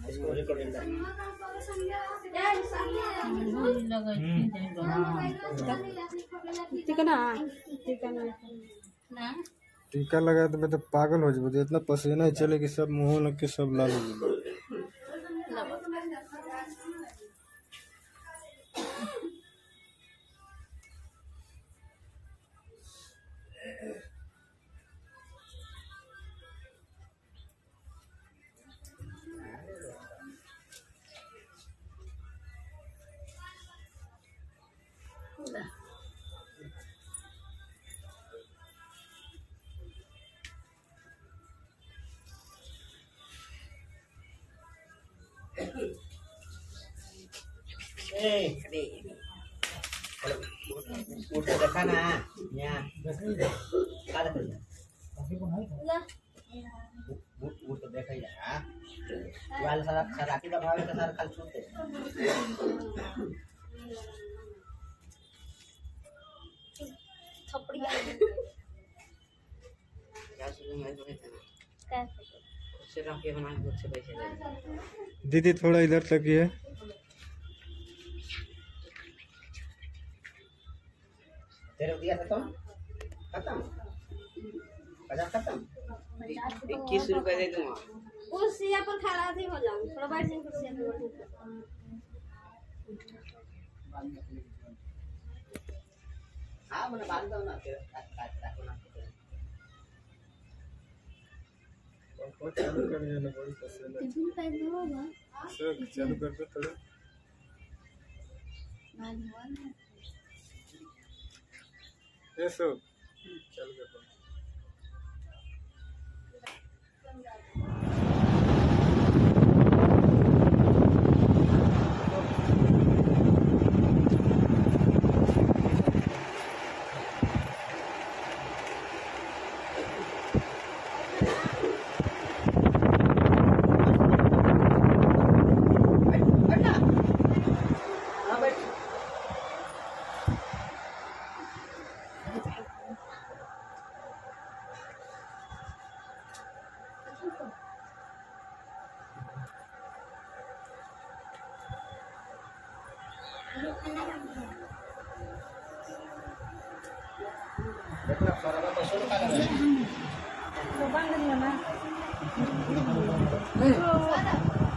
इसको रिकॉर्डिंग कर टीका लगा तो मैं तो पागल हो जाऊँ, इतना पसीना ही चले कि सब मुंह लग के सब लाल हो जाए। उठ के देखा ना यहाँ का देखा उठ के देखा यार वाल सारा सराकी का भाव का सारा कल छूटे थपड़िया क्या सुन मैं तो कहता से रख के हमारे खुद से पैसे ले दीदी थोड़ा इधर तक ही है। तेरे दिया था तुम खत्म 50 खत्म 21 रुपए दे दूंगा उस सिया पर खड़ा थी हो जाऊं थोड़ा बैठ जाऊं कुर्सी पे हाँ मैंने बांध दो ना फिर रखो ना और चालू कर दिया ना, बड़ी पसीना टिफिन पैक होगा सब चालू कर दो थोड़ा। ये सब चालू कर दो। देखना सारा का पैसा लगा रहा है तो बंद नहीं होना